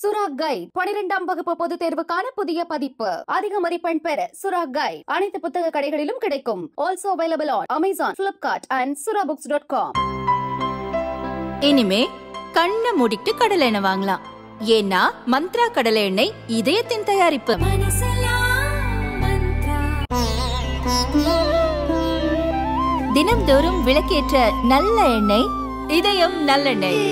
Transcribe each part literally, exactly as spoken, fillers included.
சுரா கைட் பனிரெண்டாம் வகுப்பு பொது தேர்வுக்கான புதிய பதிப்பு. அதிக மதிப்பெண் பெற சுரா கைட் அனைத்து புத்தக கடைகளிலும் கிடைக்கும். Also available on Amazon, Flipkart and surabooks dot com. இனிமே கண்ணை மூடிட்டு கடலை எண்ணெய் வாங்கலாம். ஏன்னா மந்த்ரா கடலை எண்ணெய் இதயத்தின் தயாரிப்பு. தினம்தோறும் விளக்கேற்ற நல்ல எண்ணெய் இதயம் நல்லெண்ணெய்.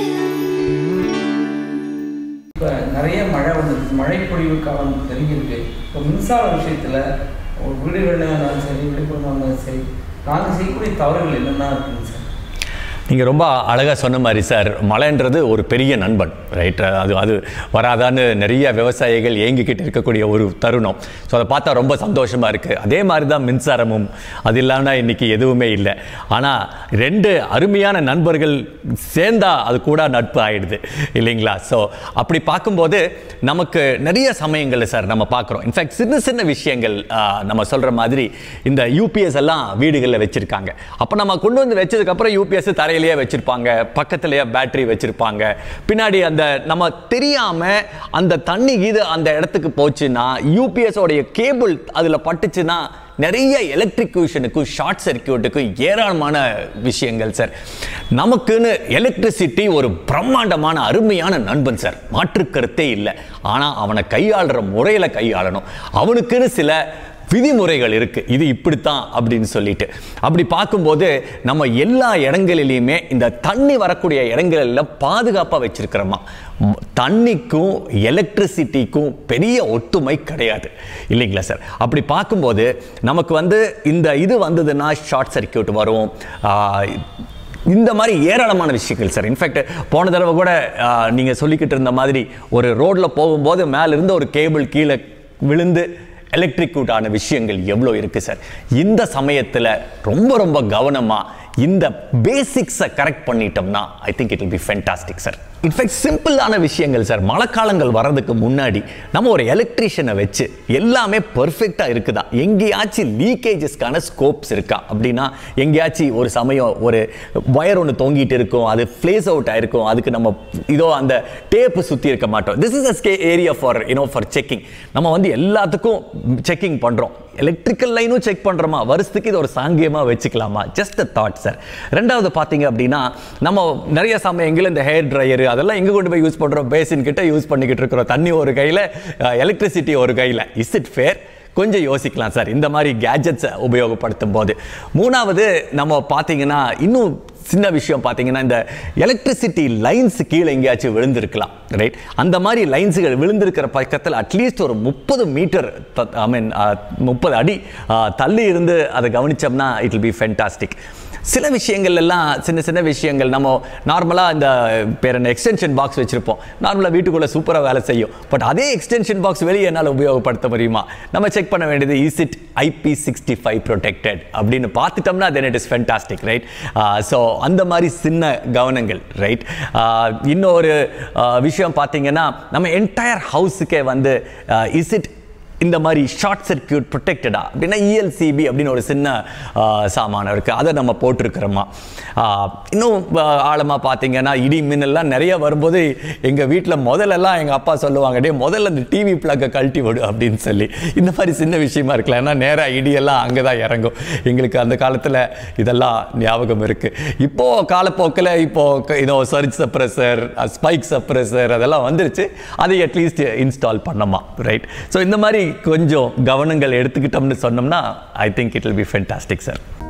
இப்போ நிறைய மழை வந்து மழை பொழிவு காலம் நெருங்கியிருக்கு. இப்போ மின்சார விஷயத்தில் ஒரு வீடுகளில் இருந்தாலும் சரி, விழுப்புரமாக இருந்தாலும் சரி, நாங்கள் செய்யக்கூடிய தவறுகள் என்னென்னா இருக்குங்க சார்? நீங்கள் ரொம்ப அழகாக சொன்ன மாதிரி சார், மழைன்றது ஒரு பெரிய நண்பன், ரைட்? அது அது வராதான்னு நிறைய விவசாயிகள் ஏங்கிக்கிட்டு இருக்கக்கூடிய ஒரு தருணம். ஸோ அதை பார்த்தா ரொம்ப சந்தோஷமாக இருக்குது. அதே மாதிரி தான் மின்சாரமும், அது இல்லாமல் இன்றைக்கி எதுவுமே இல்லை. ஆனால் ரெண்டு அருமையான நண்பர்கள் சேர்ந்தா அது கூட நட்பு ஆகிடுது இல்லைங்களா? ஸோ அப்படி பார்க்கும்போது நமக்கு நிறைய சமயங்கள் சார் நம்ம பார்க்குறோம். இன்ஃபேக்ட் சின்ன சின்ன விஷயங்கள் நம்ம சொல்கிற மாதிரி இந்த யூபிஎஸ் எல்லாம் வீடுகளில் வச்சுருக்காங்க. அப்போ நம்ம கொண்டு வந்து வச்சதுக்கப்புறம் யூபிஎஸ் தரையிலேயே வச்சிருப்பாங்க, பக்கத்துலேயே பேட்டரி வச்சிருப்பாங்க. பின்னாடி அந்த நம்ம தெரியாம அந்த தண்ணி இது அந்த இடத்துக்கு போச்சுன்னா, யூபிஎஸ் உடைய கேபிள் அதில் பட்டுச்சுன்னா நிறைய எலக்ட்ரிக்யூஷனுக்கும் ஷார்ட் சர்க்கியூட்டுக்கும் ஏராளமான விஷயங்கள் சார். நமக்குன்னு எலக்ட்ரிசிட்டி ஒரு பிரம்மாண்டமான அருமையான நண்பன் சார், மாற்று கருத்தே இல்லை. ஆனால் அவனை கையாளுற முறையில் கையாளணும். அவனுக்குன்னு சில விதிமுறைகள் இருக்கு, இது இப்படித்தான் அப்படின்னு சொல்லிட்டு. அப்படி பார்க்கும்போது நம்ம எல்லா இடங்களிலையுமே இந்த தண்ணி வரக்கூடிய இடங்கள்ல பாதுகாப்பாக வச்சிருக்கிறோமா? தண்ணிக்கும் எலக்ட்ரிசிட்டிக்கும் பெரிய ஒத்துமை கிடையாது இல்லைங்களா சார்? அப்படி பார்க்கும்போது நமக்கு வந்து இந்த இது வந்ததுன்னா ஷார்ட் சர்க்கியூட் வரும், இந்த மாதிரி ஏராளமான விஷயங்கள் சார். இன்ஃபேக்ட் போன தடவை கூட நீங்கள் சொல்லிக்கிட்டு இருந்த மாதிரி ஒரு ரோட்டில் போகும்போது மேலிருந்து ஒரு கேபிள் கீழே விழுந்து எலக்ட்ரிக்யூட் ஆன விஷயங்கள் எவ்வளோ இருக்குது சார். இந்த சமயத்தில் ரொம்ப ரொம்ப கவனமாக இந்த பேசிக்ஸை கரெக்ட் பண்ணிட்டோம்னா I think it will be fantastic sir. In fact சிம்பிளான விஷயங்கள் சார். மழைக்காலங்கள் வர்றதுக்கு முன்னாடி நம்ம ஒரு எலக்ட்ரீஷியனை வச்சு எல்லாமே பர்ஃபெக்டாக இருக்குதா, எங்கேயாச்சும் லீக்கேஜஸ்க்கான ஸ்கோப்ஸ் இருக்கா அப்படின்னா, எங்கேயாச்சும் ஒரு சமயம் ஒரு ஒயர் ஒன்று தொங்கிட்டு இருக்கும், அது ஃப்ளேஸ் அவுட் ஆகிருக்கும், அதுக்கு நம்ம இதோ அந்த டேப்பு சுற்றி இருக்க மாட்டோம். This is a area for you know for checking. நம்ம வந்து எல்லாத்துக்கும் செக்கிங் பண்ணுறோம். எலக்ட்ரிக்கல் லைனும் செக் பண்ணுறோமா, வருஷத்துக்கு இது ஒரு சாங்கியமாக வச்சுக்கலாமா? Just a thought sir. ரெண்டாவது பார்த்தீங்க அப்படின்னா, நம்ம நிறைய சமயங்கள் இந்த ஹேர் ட்ரையரு அதெல்லாம் எங்கே கொண்டு போய் யூஸ் பண்ணுறோம்? பேசின் கிட்ட யூஸ் பண்ணிக்கிட்டு இருக்கிறோம். தண்ணி ஒரு கையில், எலக்ட்ரிசிட்டி ஒரு கையில். Is it fair? கொஞ்சம் யோசிக்கலாம் சார் இந்த மாதிரி கேஜெட்ஸை உபயோகப்படுத்தும் போது. மூணாவது நம்ம பார்த்தீங்கன்னா, இன்னும் சின்ன விஷயம் பார்த்தீங்கன்னா, இந்த எலக்ட்ரிசிட்டி லைன்ஸ் கீழே எங்கேயாச்சும் விழுந்திருக்கலாம், ரைட்? அந்த மாதிரி லைன்ஸுகள் விழுந்திருக்கிற பக்கத்தில் அட்லீஸ்ட் ஒரு முப்பது மீட்டர் ஐ மீன் முப்பது அடி தள்ளி இருந்து அதை கவனித்தோம்னா இட் வில் பி ஃபென்டாஸ்டிக். சில விஷயங்கள் எல்லாம் சின்ன சின்ன விஷயங்கள் நம்ம நார்மலாக இந்த பேர் என்ன எக்ஸ்டென்ஷன் பாக்ஸ் வச்சுருப்போம், நார்மலாக வீட்டுக்குள்ளே சூப்பராக வேலை செய்யும். பட் அதே எக்ஸ்டென்ஷன் பாக்ஸ் வெளியே என்னால் உபயோகப்படுத்த முடியுமா? நம்ம செக் பண்ண வேண்டியது is it I P sixty five protected அப்படின்னு பார்த்துட்டோம்னா then it is fantastic, right? So அந்த மாதிரி சின்ன கவனங்கள், ரைட்? இன்னொரு விஷயம் பார்த்தீங்கன்னா, நம்ம என்டையர் ஹவுஸுக்கே வந்து இஸ் இட் இந்த மாதிரி ஷார்ட் சர்க்கியூட் ப்ரொடெக்டடா அப்படின்னா இஎல்சிபி அப்படின்னு ஒரு சின்ன சாமானம் இருக்குது, அதை நம்ம போட்டிருக்கிறோமா? இன்னும் ஆழமாக பார்த்தீங்கன்னா, இடி மின்னல்லாம் நிறைய வரும்போது எங்கள் வீட்டில் முதல்லலாம் எங்கள் அப்பா சொல்லுவாங்க, டே முதல்ல இந்த டிவி பிளக்கை கழட்டி விடு அப்படின்னு சொல்லி. இந்த மாதிரி சின்ன விஷயமா இருக்கலாம், ஏன்னா நேராக இடியெல்லாம் அங்கே தான் இறங்கும். எங்களுக்கு அந்த காலத்தில் இதெல்லாம் ஞாபகம் இருக்குது. இப்போது காலப்போக்கில் இப்போது இதோ சர்ஜ் சப்ரெசர், ஸ்பைக் சப்ரெசர் அதெல்லாம் வந்துருச்சு, அதை அட்லீஸ்ட் இன்ஸ்டால் பண்ணோமா, ரைட்? ஸோ இந்த மாதிரி கொஞ்சம் கவனங்கள் எடுத்துக்கிட்டோம்னு சொன்னோம்னா I think it will be fantastic sir.